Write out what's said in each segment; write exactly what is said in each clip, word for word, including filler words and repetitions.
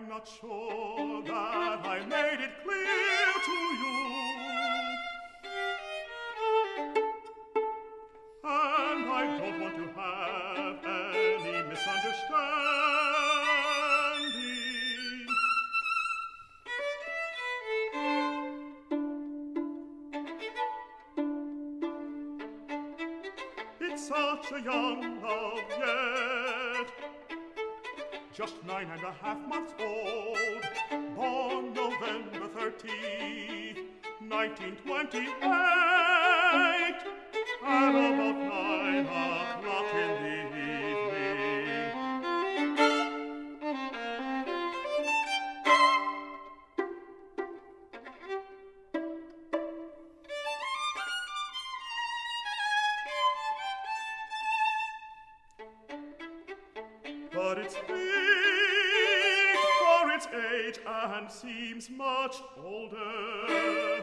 not sure that I made it clear to you. And I don't want to have any misunderstanding. It's such a young love yet, just nine and a half months old, born November thirteenth, nineteen twenty-eight, at about nine o'clock in the evening. But it's big for its age and seems much older.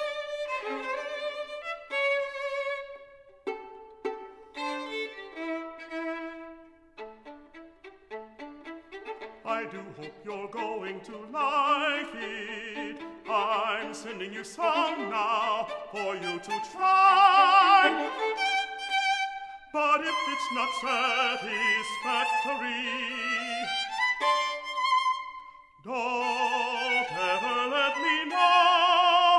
I do hope you're going to like it. I'm sending you some now for you to try. But if it's not satisfactory, don't ever let me know.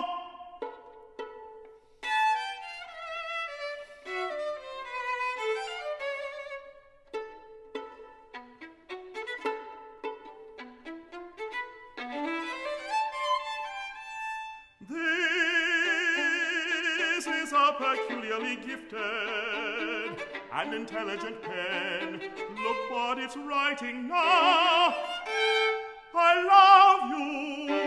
This is a peculiarly gifted and intelligent pen. Look what it's writing now. I love you.